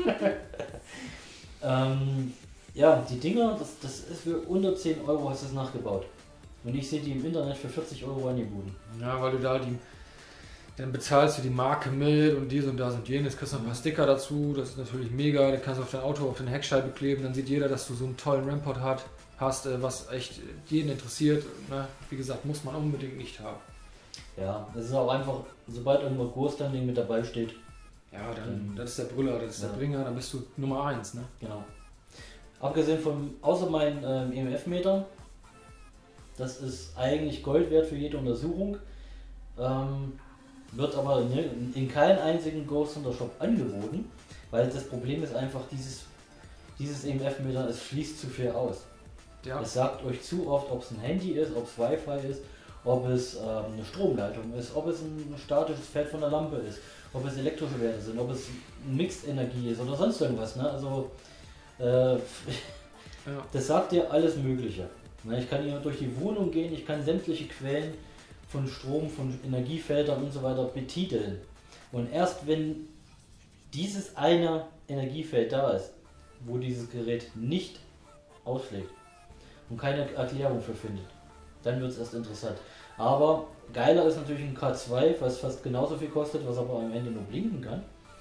ähm, ja, die Dinger, das, das ist für unter zehn Euro hast du es nachgebaut. Und ich sehe die im Internet für vierzig Euro angeboten. Ja, weil du da die. Dann bezahlst du die Marke mit und dies und das und jenes, kriegst noch ein paar Sticker dazu, das ist natürlich mega, dann kannst du auf dein Auto, auf den Heckscheibe kleben, dann sieht jeder, dass du so einen tollen Rampod hat, hast, äh, was echt jeden interessiert. Ne? Wie gesagt, muss man unbedingt nicht haben. Ja, das ist auch einfach, sobald irgendwo Großstanding mit dabei steht, Ja, dann, Mhm. das ist der Brüller, das ist Ja. der Bringer, dann bist du Nummer eins, ne? genau. Abgesehen vom, außer meinen ähm, E M F-Meter, das ist eigentlich Gold wert für jede Untersuchung, ähm, wird aber in, in keinem einzigen Ghost Hunter Shop angeboten, weil das Problem ist einfach, dieses, dieses E M F-Meter, es schließt zu viel aus. Ja. Es sagt euch zu oft, ob es ein Handy ist, ob es Wi-Fi ist, ob es ähm, eine Stromleitung ist, ob es ein statisches Feld von der Lampe ist, ob es elektrische Werte sind, ob es Mixed-Energie ist oder sonst irgendwas. Ne? Also äh, Ja. das sagt dir alles Mögliche. Ne? Ich kann hier durch die Wohnung gehen, ich kann sämtliche Quellen von Strom, von Energiefeldern und so weiter betiteln. Und erst wenn dieses eine Energiefeld da ist, wo dieses Gerät nicht ausschlägt und keine Erklärung für findet, dann wird es erst interessant. Aber geiler ist natürlich ein K zwei, was fast genauso viel kostet, was aber am Ende nur blinken kann.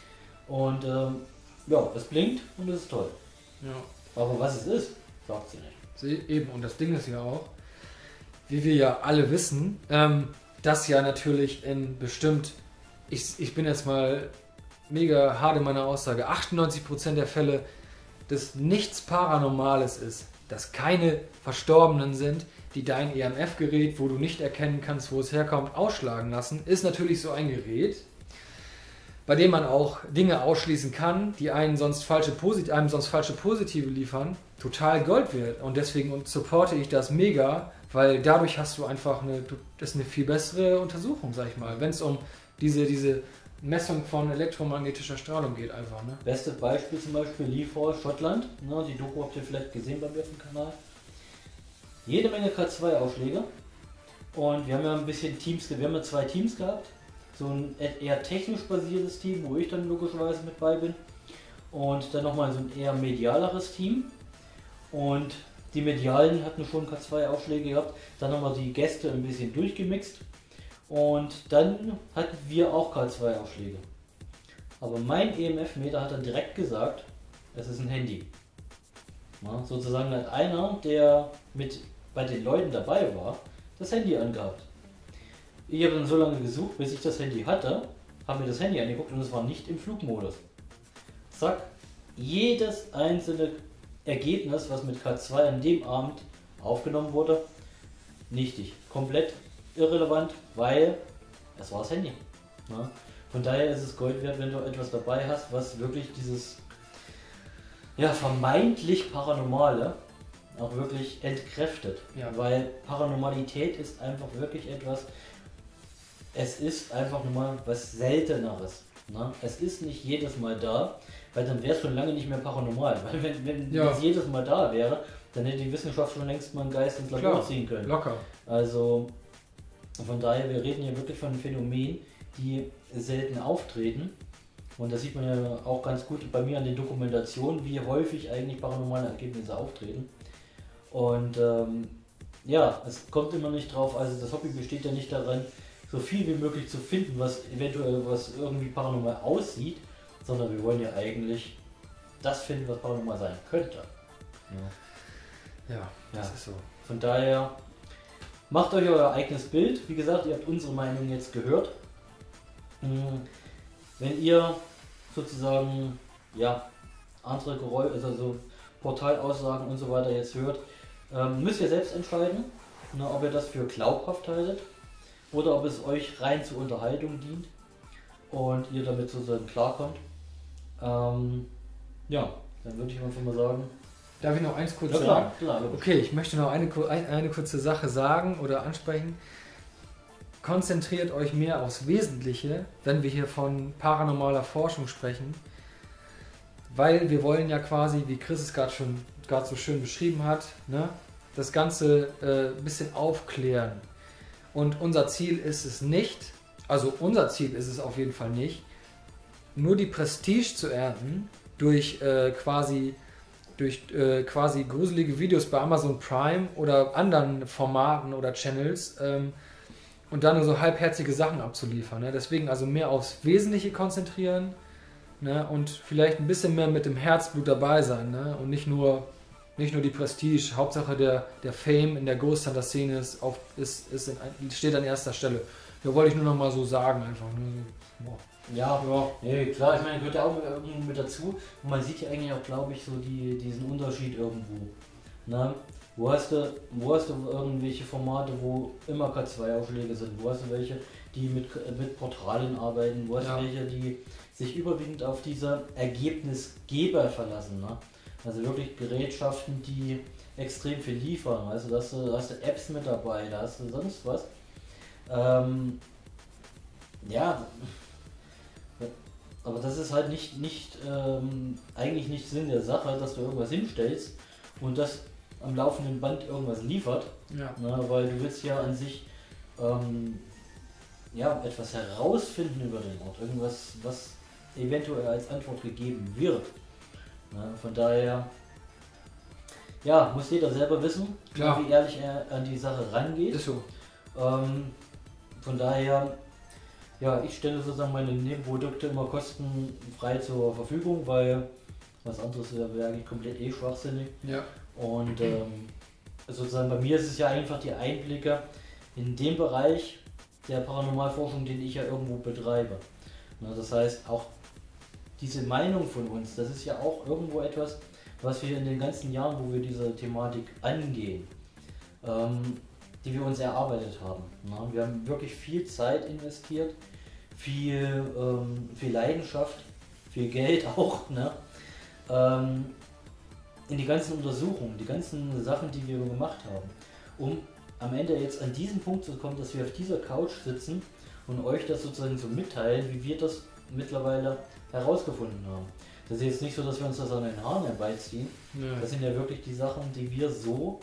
Und ähm, ja, es blinkt und es ist toll. Ja. Aber was es ist, sagt sie nicht. Sie- Eben, und das Ding ist ja auch, wie wir ja alle wissen, ähm, dass ja natürlich in bestimmt, ich, ich bin jetzt mal mega hart in meiner Aussage, achtundneunzig Prozent der Fälle, dass nichts Paranormales ist, dass keine Verstorbenen sind, die dein E M F-Gerät, wo du nicht erkennen kannst, wo es herkommt, ausschlagen lassen, ist natürlich so ein Gerät, bei dem man auch Dinge ausschließen kann, die einen sonst falsche, Posit einem sonst falsche Positive liefern, total Gold wert. Und deswegen supporte ich das mega, weil dadurch hast du einfach eine, das ist eine viel bessere Untersuchung, sag ich mal, wenn es um diese, diese Messung von elektromagnetischer Strahlung geht einfach. Ne? Beste Beispiel zum Beispiel Leafall, Schottland, ne, die Doku habt ihr vielleicht gesehen bei mir auf dem Kanal. Jede Menge K zwei Ausschläge und wir haben ja ein bisschen Teams, wir haben ja zwei Teams gehabt, so ein eher technisch basiertes Team, wo ich dann logischerweise mit bei bin und dann nochmal so ein eher medialeres Team und die Medialen hatten schon K zwei Ausschläge gehabt, dann haben wir die Gäste ein bisschen durchgemixt und dann hatten wir auch K zwei Ausschläge. Aber mein E M F-Meter hat dann direkt gesagt, es ist ein Handy. Ja, sozusagen hat einer, der mit bei den Leuten dabei war, das Handy angehabt. Ich habe dann so lange gesucht, bis ich das Handy hatte, habe mir das Handy angeguckt und es war nicht im Flugmodus. Zack, jedes einzelne Ergebnis, was mit K zwei an dem Abend aufgenommen wurde, nichtig. Komplett irrelevant, weil es war das Handy. Ja. Von daher ist es Gold wert, wenn du etwas dabei hast, was wirklich dieses ja, vermeintlich Paranormale auch wirklich entkräftet. Ja. Weil Paranormalität ist einfach wirklich etwas, es ist einfach nur mal was Selteneres. Ne? Es ist nicht jedes Mal da, weil dann wäre es schon lange nicht mehr paranormal. Weil wenn, wenn ja. es jedes Mal da wäre, dann hätte die Wissenschaft schon längst mal einen Geist ins Labor Klar, ziehen können. Locker. Also von daher, wir reden hier wirklich von Phänomenen, die selten auftreten. Und das sieht man ja auch ganz gut bei mir an den Dokumentationen, wie häufig eigentlich paranormale Ergebnisse auftreten. Und ähm, ja, es kommt immer nicht drauf, also das Hobby besteht ja nicht darin, so viel wie möglich zu finden, was eventuell was irgendwie paranormal aussieht, sondern wir wollen ja eigentlich das finden, was paranormal sein könnte. Ja, ja das ja. ist so. Von daher macht euch euer eigenes Bild. Wie gesagt, ihr habt unsere Meinung jetzt gehört. Wenn ihr sozusagen ja, andere Geräusche, also Portalaussagen und so weiter jetzt hört, ähm, müsst ihr selbst entscheiden, ne, ob ihr das für glaubhaft haltet oder ob es euch rein zur Unterhaltung dient und ihr damit sozusagen klarkommt. Ähm, ja, dann würde ich einfach mal sagen. Darf ich noch eins kurz ja, sagen? Klar, klar, okay, ich möchte noch eine, eine, eine kurze Sache sagen oder ansprechen. Konzentriert euch mehr aufs Wesentliche, wenn wir hier von paranormaler Forschung sprechen, weil wir wollen ja quasi, wie Chris es gerade schon gerade so schön beschrieben hat, ne, das Ganze ein äh, bisschen aufklären. Und unser Ziel ist es nicht, also unser Ziel ist es auf jeden Fall nicht, nur die Prestige zu ernten durch äh, quasi durch äh, quasi gruselige Videos bei Amazon Prime oder anderen Formaten oder Channels ähm, und dann nur so halbherzige Sachen abzuliefern. Ne? Deswegen also mehr aufs Wesentliche konzentrieren, ne? Und vielleicht ein bisschen mehr mit dem Herzblut dabei sein, ne? Und nicht nur, nicht nur die Prestige. Hauptsache der, der Fame in der Ghost-Hunter-Szene ist, auf, ist, ist in, steht an erster Stelle. Ja, wollte ich nur noch mal so sagen einfach. Ne? Boah. Ja, ja. Nee, klar, ich meine, gehört ja auch irgendwie mit dazu. Und man sieht ja eigentlich auch, glaube ich, so die, diesen Unterschied irgendwo. Na? Wo hast du, wo hast du irgendwelche Formate, wo immer K zwei Aufschläge sind? Wo hast du welche, die mit, mit Portalen arbeiten? Wo hast Ja. du welche, die sich überwiegend auf diese Ergebnisgeber verlassen? Ne? Also wirklich Gerätschaften, die extrem viel liefern. Also da hast du, da hast du Apps mit dabei, da hast du sonst was. Ähm, ja, aber das ist halt nicht, nicht ähm, eigentlich nicht Sinn der Sache, dass du irgendwas hinstellst und das am laufenden Band irgendwas liefert, Ja. ne, weil du willst ja an sich ähm, ja, etwas herausfinden über den Ort, irgendwas, was eventuell als Antwort gegeben wird. Ne, von daher ja, muss jeder selber wissen, Klar. wie ehrlich er an die Sache rangeht. Ist so. Ähm, von daher, ja, ich stelle sozusagen meine Nebenprodukte immer kostenfrei zur Verfügung, weil was anderes wäre eigentlich komplett eh schwachsinnig. Ja. Und ähm, sozusagen bei mir ist es ja einfach die Einblicke in den Bereich der Paranormalforschung, den ich ja irgendwo betreibe. Na, das heißt, auch diese Meinung von uns, das ist ja auch irgendwo etwas, was wir in den ganzen Jahren, wo wir diese Thematik angehen, ähm, die wir uns erarbeitet haben. Na, wir haben wirklich viel Zeit investiert, viel, ähm, viel Leidenschaft, viel Geld auch, ne? ähm, in die ganzen Untersuchungen, die ganzen Sachen, die wir gemacht haben, um am Ende jetzt an diesen Punkt zu kommen, dass wir auf dieser Couch sitzen und euch das sozusagen so mitteilen, wie wir das mittlerweile herausgefunden haben. Das ist jetzt nicht so, dass wir uns das an den Haaren herbeiziehen. Ja. Das sind ja wirklich die Sachen, die wir so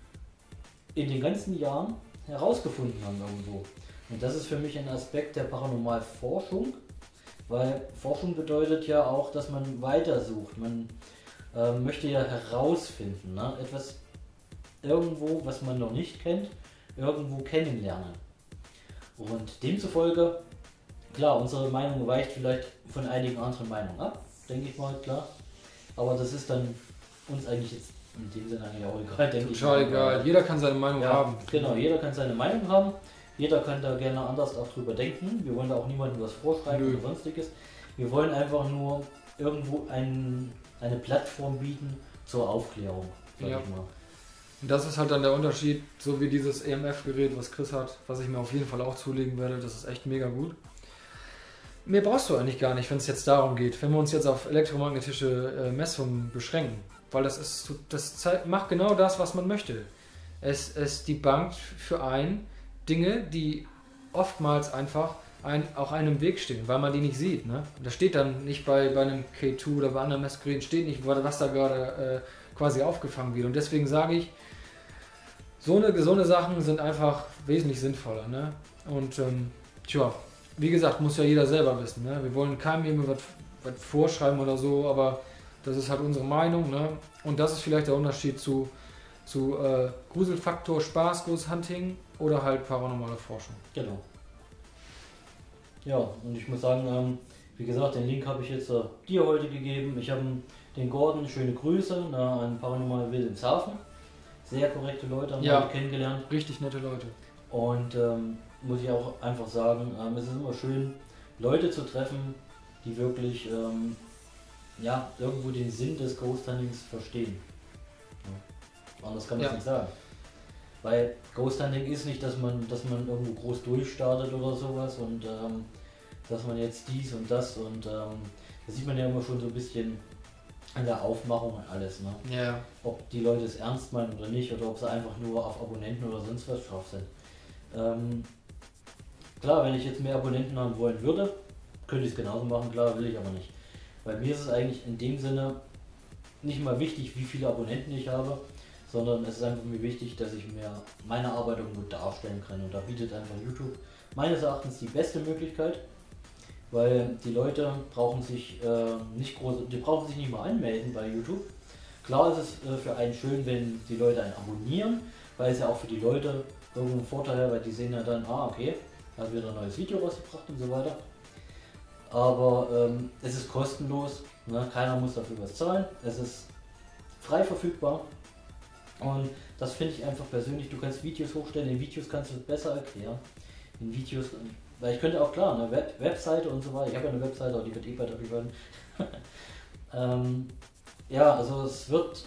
in den ganzen Jahren herausgefunden haben irgendwo. Und das ist für mich ein Aspekt der Paranormalforschung, weil Forschung bedeutet ja auch, dass man weitersucht. Man äh, möchte ja herausfinden, ne? Etwas irgendwo, was man noch nicht kennt, irgendwo kennenlernen. Und demzufolge, klar, unsere Meinung weicht vielleicht von einigen anderen Meinungen ab, denke ich mal, klar. Aber das ist dann uns eigentlich jetzt in dem Sinne eigentlich auch egal, denke ich. Total egal, jeder kann seine Meinung ja, haben. Genau, jeder kann seine Meinung haben, jeder kann da gerne anders auch drüber denken. Wir wollen da auch niemandem was vorschreiben Nö. oder sonstiges. Wir wollen einfach nur irgendwo ein, eine Plattform bieten zur Aufklärung, sag Ja. ich mal. Und das ist halt dann der Unterschied, so wie dieses E M F-Gerät, was Chris hat, was ich mir auf jeden Fall auch zulegen werde, das ist echt mega gut. Mehr brauchst du eigentlich gar nicht, wenn es jetzt darum geht, wenn wir uns jetzt auf elektromagnetische äh, Messungen beschränken, weil das ist, das zeigt, macht genau das, was man möchte. Es, es debunked für einen Dinge, die oftmals einfach ein, auch einem Weg stehen, weil man die nicht sieht. Ne? Das steht dann nicht bei, bei einem K zwei oder bei anderen Messgeräten, steht nicht, was da gerade äh, quasi aufgefangen wird. Und deswegen sage ich, so eine, so eine Sachen sind einfach wesentlich sinnvoller. Ne? Und ähm, tja, wie gesagt, muss ja jeder selber wissen. Ne? Wir wollen keinem jemand was, was vorschreiben oder so, aber das ist halt unsere Meinung. Ne? Und das ist vielleicht der Unterschied zu, zu äh, Gruselfaktor, Spaß, Ghost Hunting oder halt paranormale Forschung. Genau. Ja, und ich muss sagen, ähm, wie gesagt, den Link habe ich jetzt äh, dir heute gegeben. Ich habe den Gordon, schöne Grüße, na, an Paranormal Wilhelmshaven. Sehr korrekte Leute haben Ja. wir kennengelernt. Richtig nette Leute. Und ähm, muss ich auch einfach sagen, ähm, es ist immer schön, Leute zu treffen, die wirklich ähm, ja, irgendwo den Sinn des Ghost Huntings verstehen. Ja. Anders kann man es Ja. nicht sagen. Weil Ghost Hunting ist nicht, dass man, dass man irgendwo groß durchstartet oder sowas und ähm, dass man jetzt dies und das und ähm, das sieht man ja immer schon so ein bisschen an der Aufmachung und alles. Ne? Ja. Ob die Leute es ernst meinen oder nicht oder ob sie einfach nur auf Abonnenten oder sonst was scharf sind. Ähm, klar, wenn ich jetzt mehr Abonnenten haben wollen würde, könnte ich es genauso machen, klar, will ich aber nicht. Weil mir ist es eigentlich in dem Sinne nicht mal wichtig, wie viele Abonnenten ich habe, sondern es ist einfach mir wichtig, dass ich mir meine Arbeit irgendwo darstellen kann. Und da bietet einfach YouTube meines Erachtens die beste Möglichkeit, weil die Leute brauchen sich äh, nicht groß, die brauchen sich nicht mal anmelden bei YouTube. Klar ist es äh, für einen schön, wenn die Leute einen abonnieren, weil es ja auch für die Leute irgendwo ein Vorteil hat, weil die sehen ja dann, ah okay, hat wieder ein neues Video rausgebracht und so weiter. Aber ähm, es ist kostenlos, ne? Keiner muss dafür was zahlen, es ist frei verfügbar und das finde ich einfach persönlich, du kannst Videos hochstellen, in Videos kannst du es besser erklären, in Videos, weil ich könnte auch klar, eine Web Webseite und so weiter, ich habe ja eine Webseite, aber die wird eh bald abgeschaltet. ähm, ja, also es wird,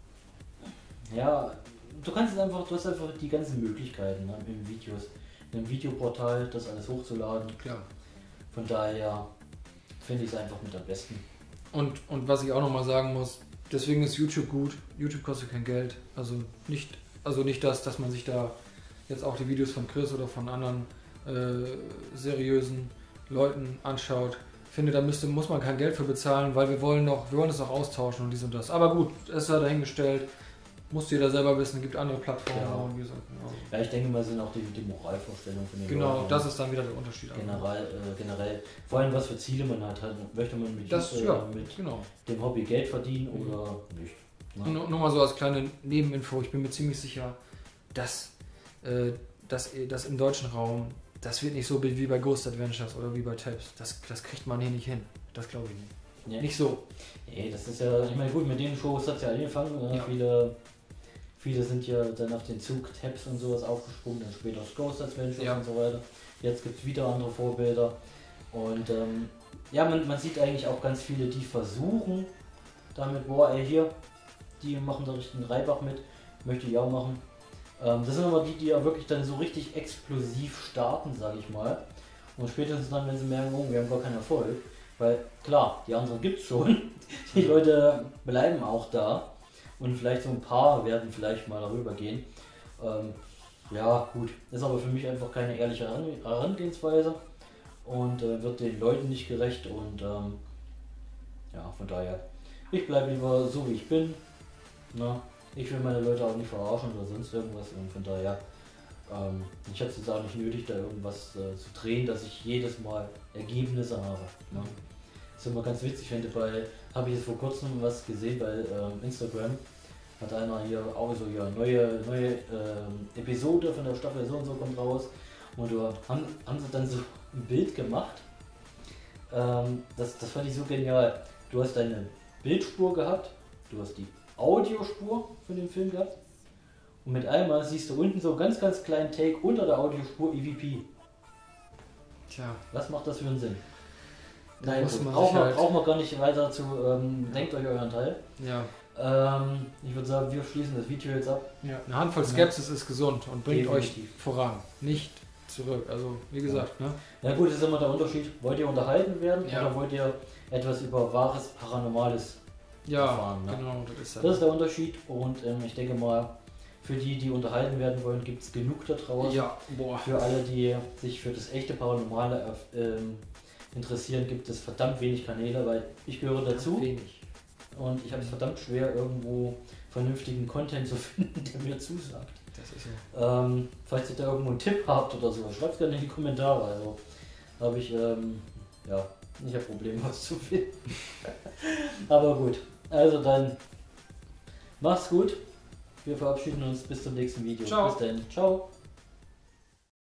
ja, du kannst es einfach, du hast einfach die ganzen Möglichkeiten, ne, in Videos, in einem Videoportal, das alles hochzuladen. Klar. Von daher finde ich es einfach mit am besten. Und, und was ich auch nochmal sagen muss, deswegen ist YouTube gut. YouTube kostet kein Geld. Also nicht, also nicht das, dass man sich da jetzt auch die Videos von Chris oder von anderen äh, seriösen Leuten anschaut. Ich finde, da müsste, muss man kein Geld für bezahlen, weil wir wollen noch, wir wollen es auch austauschen und dies und das. Aber gut, es ist ja dahingestellt. Musst du jeder selber wissen, es gibt andere Plattformen. Ja. Und wie gesagt, genau. Ja, ich denke mal, sind auch die, die Moralvorstellungen von den Genau, Leuten. das ist dann wieder der Unterschied. generell, äh, generell, vor allem was für Ziele man hat. Halt, möchte man mit, Das, äh, ja, mit genau. dem Hobby Geld verdienen Mhm. oder nicht. Ne? Nur, nur mal so als kleine Nebeninfo, ich bin mir ziemlich sicher, dass, äh, dass, dass im deutschen Raum, das wird nicht so wie bei Ghost Adventures oder wie bei Tabs. Das, das kriegt man hier nicht hin. Das glaube ich nicht. Ja. Nicht so. Nee, das ist ja, ich meine gut, mit den Shows hat es ja angefangen. Ne? Ja. Viele, viele sind ja dann auf den Zug Tabs und sowas aufgesprungen, dann später das Ghost Adventures Ja. und so weiter. Jetzt gibt es wieder andere Vorbilder. Und ähm, ja, man, man sieht eigentlich auch ganz viele, die versuchen damit, boah ey hier, die machen da richtig einen Reibach mit, möchte ich auch machen. Ähm, das sind aber die, die ja wirklich dann so richtig explosiv starten, sage ich mal. Und spätestens dann, wenn sie merken, oh, wir haben gar keinen Erfolg. Weil klar, die anderen gibt es schon. Die Leute bleiben auch da. Und vielleicht so ein paar werden vielleicht mal darüber gehen. Ähm, Ja, gut. Ist aber für mich einfach keine ehrliche Herangehensweise und äh, wird den Leuten nicht gerecht und ähm, ja, von daher, ich bleibe lieber so wie ich bin. Ne? Ich will meine Leute auch nicht verarschen oder sonst irgendwas und von daher, ähm, ich hätte es auch nicht nötig, da irgendwas äh, zu drehen, dass ich jedes Mal Ergebnisse habe. Ne? Das ist immer ganz witzig, wenn du bei, habe ich jetzt vor kurzem was gesehen bei ähm, Instagram, hat einer hier auch so, ja, neue, neue ähm, Episode von der Staffel so und so kommt raus und da haben, haben sie dann so ein Bild gemacht, ähm, das, das fand ich so genial. Du hast deine Bildspur gehabt, du hast die Audiospur von dem Film gehabt und mit einmal siehst du unten so einen ganz ganz kleinen Take unter der Audiospur E V P. Tja. Was macht das für einen Sinn? Da Nein, muss man braucht sich man, halt- braucht man gar nicht weiter zu, ähm, denkt euch euren Teil. Ja. Ähm, ich würde sagen, wir schließen das Video jetzt ab. Ja. Eine Handvoll Skepsis ist gesund und bringt Definitiv. euch voran, nicht zurück. Also wie gesagt, ne? Na gut, das ist immer der Unterschied. Wollt ihr unterhalten werden Ja. oder wollt ihr etwas über wahres Paranormales Ja, erfahren? Ne? genau, das ist Das ist der Unterschied und ähm, ich denke mal, für die, die unterhalten werden wollen, gibt es genug da draußen. Ja, boah. Für alle, die sich für das echte Paranormale ähm, interessieren, gibt es verdammt wenig Kanäle, weil ich gehöre dazu Wenig. und ich habe es verdammt schwer, irgendwo vernünftigen Content zu finden, der mir zusagt. Das ist so. Ähm, falls ihr da irgendwo einen Tipp habt oder so, schreibt es gerne in die Kommentare. Also habe ich, ähm, ja, ich habe Probleme, was zu finden. Aber gut, also dann macht's gut. Wir verabschieden uns bis zum nächsten Video. Ciao. Bis dann. Ciao.